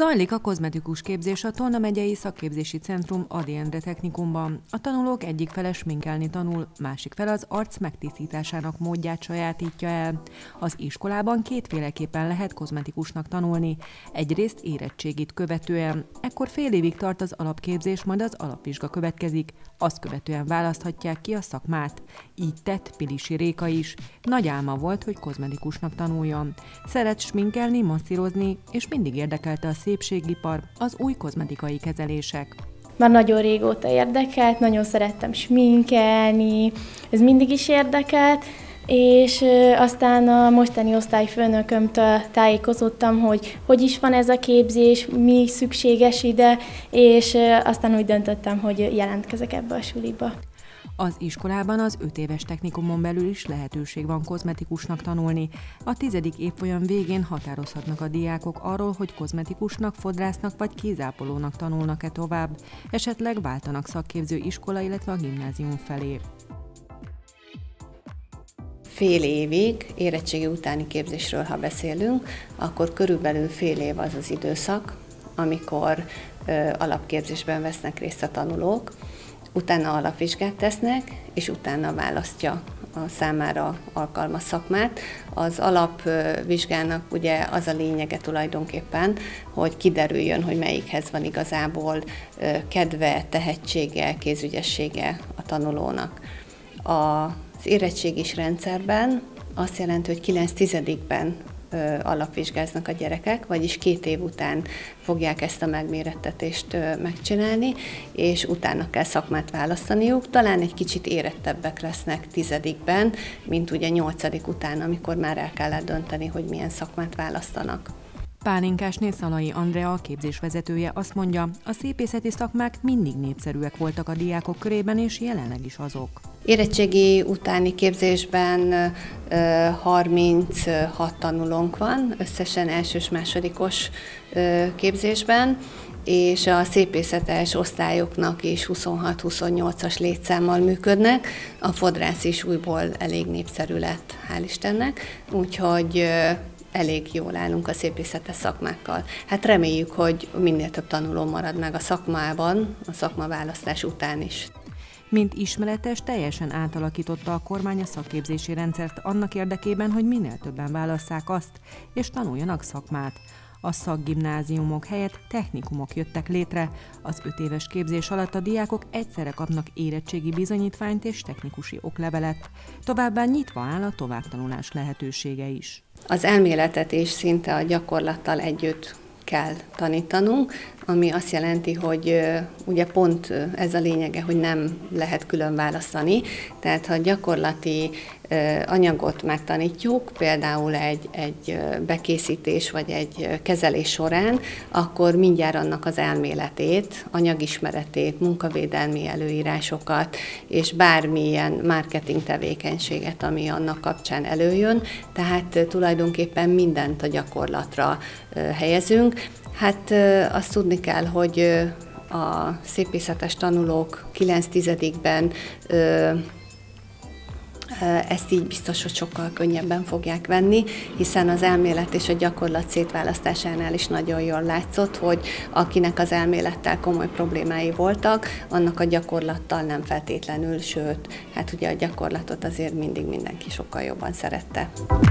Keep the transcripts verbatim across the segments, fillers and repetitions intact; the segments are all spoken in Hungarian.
Zajlik a kozmetikus képzés a Tolna megyei szakképzési centrum Ady Endre technikumban. A tanulók egyik fele sminkelni tanul, másik fele az arc megtisztításának módját sajátítja el. Az iskolában kétféleképpen lehet kozmetikusnak tanulni. Egyrészt érettségit követően, ekkor fél évig tart az alapképzés, majd az alapvizsga következik, azt követően választhatják ki a szakmát. Így tett Pilisi Réka is. Nagy álma volt, hogy kozmetikusnak tanuljon. Szeret sminkelni, masszírozni, és mindig érdekelte a szépségipar, az új kozmetikai kezelések. Már nagyon régóta érdekelt, nagyon szerettem sminkelni, ez mindig is érdekelt, és aztán a mostani osztályfőnökömtől tájékozottam, hogy hogy is van ez a képzés, mi szükséges ide, és aztán úgy döntöttem, hogy jelentkezek ebbe a suliba. Az iskolában az öt éves technikumon belül is lehetőség van kozmetikusnak tanulni. A tizedik évfolyam végén határozhatnak a diákok arról, hogy kozmetikusnak, fodrásznak vagy kézápolónak tanulnak-e tovább, esetleg váltanak szakképző iskola, illetve a gimnázium felé. Fél évig, érettségi utáni képzésről, ha beszélünk, akkor körülbelül fél év az az időszak, amikor ö, alapképzésben vesznek részt a tanulók, utána alapvizsgát tesznek, és utána választja a számára alkalmas szakmát. Az alapvizsgának ugye az a lényege tulajdonképpen, hogy kiderüljön, hogy melyikhez van igazából kedve, tehetsége, kézügyessége a tanulónak. Az érettségis rendszerben azt jelenti, hogy kilenc tizedikben alapvizsgáznak a gyerekek, vagyis két év után fogják ezt a megmérettetést megcsinálni, és utána kell szakmát választaniuk. Talán egy kicsit érettebbek lesznek tizedikben, mint ugye nyolcadik után, amikor már el kellett dönteni, hogy milyen szakmát választanak. Pálinkásné Szalai Andrea, a képzésvezetője azt mondja, a szépészeti szakmák mindig népszerűek voltak a diákok körében, és jelenleg is azok. Érettségi utáni képzésben harminchat tanulónk van, összesen elsős-másodikos képzésben, és a szépészetes osztályoknak is huszonhat-huszonnyolcas létszámmal működnek. A fodrász is újból elég népszerű lett, hál' Istennek, úgyhogy elég jól állunk a szépészetes szakmákkal. Hát reméljük, hogy minél több tanuló marad meg a szakmában, a szakmaválasztás után is. Mint ismeretes, teljesen átalakította a kormány a szakképzési rendszert annak érdekében, hogy minél többen válasszák azt, és tanuljanak szakmát. A szakgimnáziumok helyett technikumok jöttek létre. Az öt éves képzés alatt a diákok egyszerre kapnak érettségi bizonyítványt és technikusi oklevelet. Továbbá nyitva áll a továbbtanulás lehetősége is. Az elméletet is szinte a gyakorlattal együtt kell tanítanunk, ami azt jelenti, hogy ugye pont ez a lényege, hogy nem lehet külön választani, tehát ha gyakorlati anyagot megtanítjuk, például egy, egy bekészítés vagy egy kezelés során, akkor mindjárt annak az elméletét, anyagismeretét, munkavédelmi előírásokat és bármilyen marketing tevékenységet, ami annak kapcsán előjön, tehát tulajdonképpen mindent a gyakorlatra helyezünk. Hát azt tudni kell, hogy a szépészetes tanulók kilenc tizedikben ezt így biztos, hogy sokkal könnyebben fogják venni, hiszen az elmélet és a gyakorlat szétválasztásánál is nagyon jól látszott, hogy akinek az elmélettel komoly problémái voltak, annak a gyakorlattal nem feltétlenül, sőt, hát ugye a gyakorlatot azért mindig mindenki sokkal jobban szerette.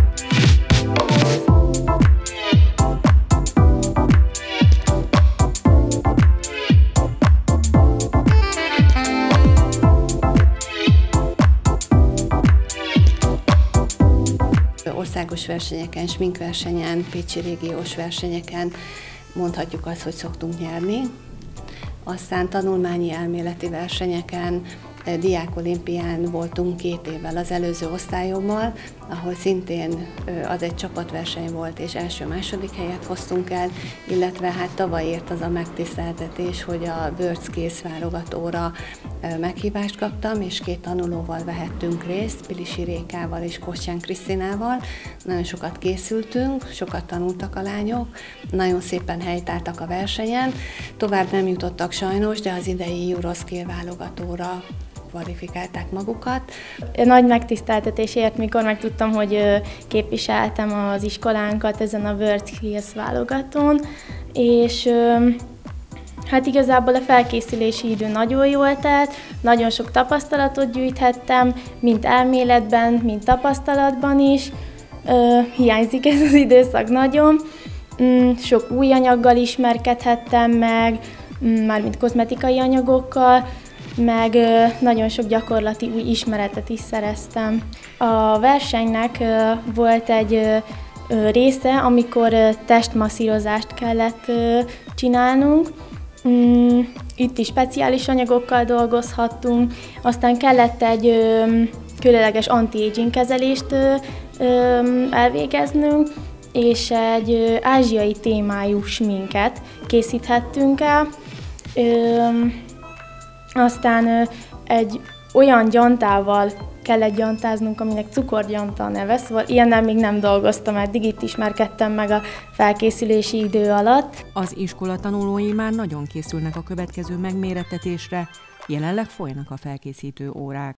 Országos versenyeken, sminkversenyen, pécsi régiós versenyeken mondhatjuk azt, hogy szoktunk nyerni. Aztán tanulmányi elméleti versenyeken, diákolimpián voltunk két évvel az előző osztályommal, ahol szintén az egy csapatverseny volt, és első-második helyet hoztunk el, illetve hát tavaly ért az a megtiszteltetés, hogy a WorldSkills válogatóra meghívást kaptam, és két tanulóval vehettünk részt, Pilisi Rékával és Kostyán Krisztinával. Nagyon sokat készültünk, sokat tanultak a lányok, nagyon szépen helytáltak a versenyen, tovább nem jutottak sajnos, de az idei Euroskill válogatóra kvalifikálták magukat. Nagy megtiszteltetés ért, mikor megtudtam, hogy képviseltem az iskolánkat ezen a WorldSkills válogatón, és hát igazából a felkészülési idő nagyon jól telt, nagyon sok tapasztalatot gyűjthettem, mind elméletben, mind tapasztalatban is. Ö, hiányzik ez az időszak nagyon. Sok új anyaggal ismerkedhettem meg, mármint kozmetikai anyagokkal, meg nagyon sok gyakorlati új ismeretet is szereztem. A versenynek volt egy része, amikor testmasszírozást kellett csinálnunk. Itt is speciális anyagokkal dolgozhattunk, aztán kellett egy különleges anti-aging kezelést elvégeznünk, és egy ázsiai témájú sminket készíthettünk el. Aztán egy olyan gyantával kellett gyantáznunk, aminek cukorgyanta a neve, szóval ilyennel még nem dolgoztam eddig, itt ismerkedtem meg a felkészülési idő alatt. Az iskola tanulói már nagyon készülnek a következő megmérettetésre, jelenleg folynak a felkészítő órák.